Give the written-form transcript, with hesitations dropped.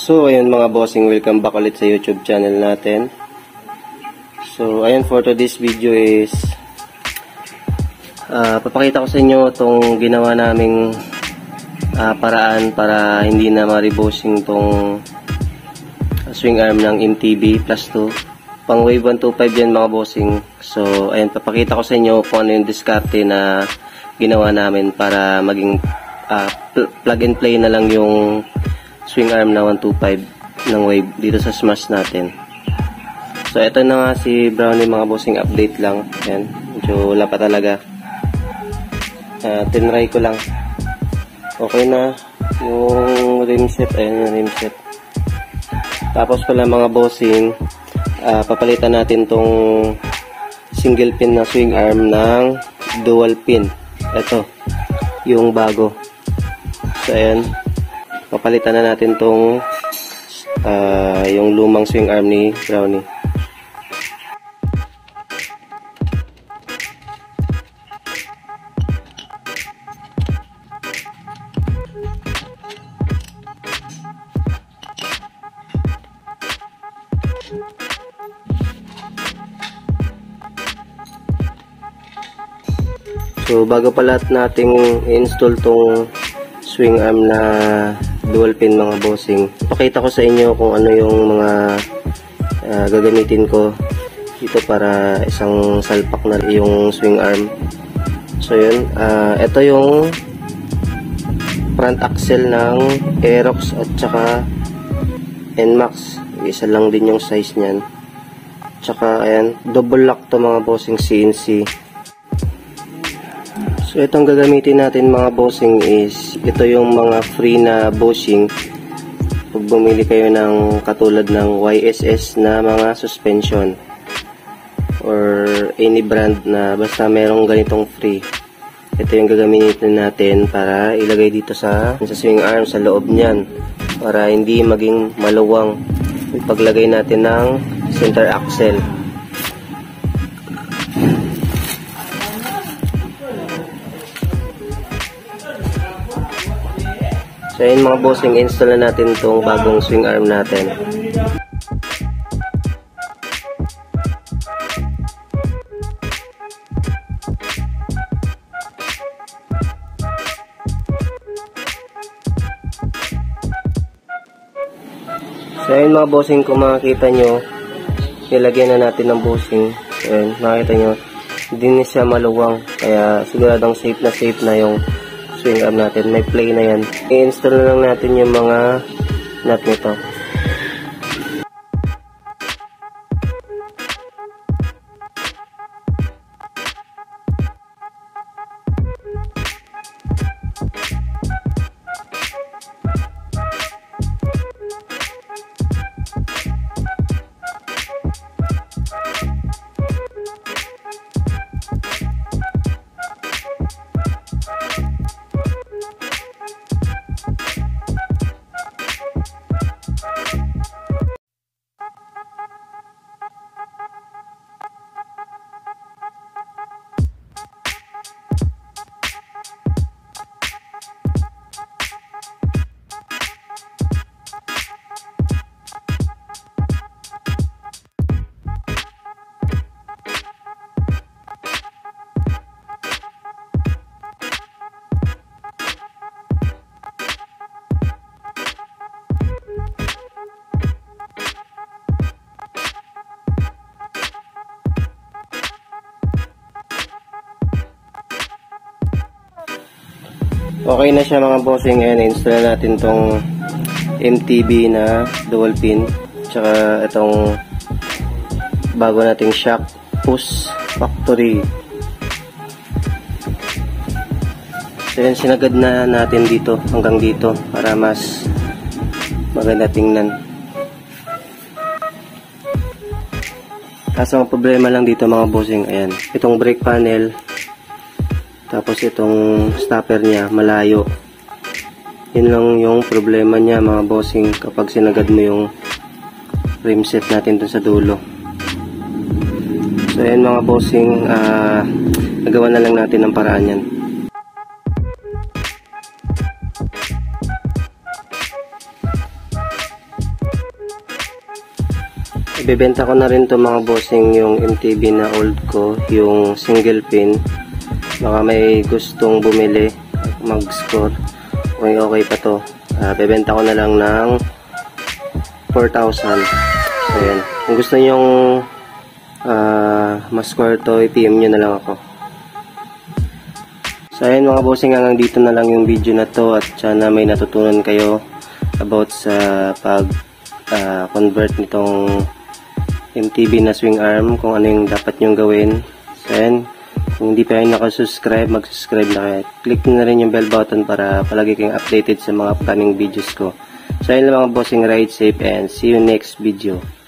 So, ayun mga bossing, welcome back ulit sa YouTube channel natin. So, ayun, for today's video is papakita ko sa inyo itong ginawa naming paraan para hindi na ma-rebossing itong swing arm ng MTB plus 2. Pang wave 125 yan mga bossing. So, ayun, papakita ko sa inyo kung ano yung diskarte na ginawa namin para maging plug and play na lang yung swing arm na 125 ng wave dito sa smash natin. So ito na nga si Brownie mga bossing, update lang. Ayan, medyo wala pa talaga. Tinry ko lang. Okay na yung rim set. Ayan yung rim set. Tapos pala mga bossing, papalitan natin tong single pin na swing arm ng dual pin. Ito yung bago. So ayan, papalitan na natin tong yung lumang swing arm ni Brownie. So bago pala nating i-install tong swing arm na dual pin mga bossing, pakita ko sa inyo kung ano yung mga gagamitin ko dito para isang salpak na yung swing arm. So yun, ito yung front axle ng Aerox at saka NMAX, isa lang din yung size nyan. Tsaka ayan, double lock to mga bossing, CNC. So itong gagamitin natin mga bossing is, ito yung mga free na bushing pag bumili kayo ng katulad ng YSS na mga suspension or any brand na basta merong ganitong free. Ito yung gagamitin natin para ilagay dito sa swing arm, sa loob niyan, para hindi maging maluwang yung paglagay natin ng center axle. So ayun mga bossing, install na natin itong bagong swing arm natin. So ayun mga bossing, kung makikita nyo, nilagyan na natin ng bushing. So ayun, makikita nyo, hindi na siya maluwang, kaya siguradong safe na yung swing arm natin. May play na yan. I-install na lang natin yung mga nut nito. Okay na siya mga bossing. Ayan, install na natin tong MTB na dual pin, tsaka itong bago nating shock push factory. So yan, sinagad na natin dito hanggang dito para mas maganda tingnan. Kaso ang problema lang dito mga bossing, ayan, itong brake panel, tapos itong stopper niya malayo. Yun lang yung problema niya mga bossing kapag sinagad mo yung rim set natin dun sa dulo. So ayan mga bossing, nagawa na lang natin ng paraan yan. Ibebenta ko na rin to mga bossing, yung MTB na old ko, yung single pin. Baka may gustong bumili, mag-score. Okay pa to. Bebenta ko na lang ng 4,000. So yan. Kung gusto nyong ma-score to, i-PM nyo na lang ako. So ayun mga bossing, hanggang dito na lang yung video na to, at sana may natutunan kayo about sa pag convert nitong MTB na swing arm, kung ano yung dapat nyong gawin. So ayun, kung hindi pa kayo nakasubscribe, mag-subscribe na kayo. Click nyo na rin yung bell button para palagi kayong updated sa mga upcoming videos ko. So ayun lang mga bossing, ride safe and see you next video.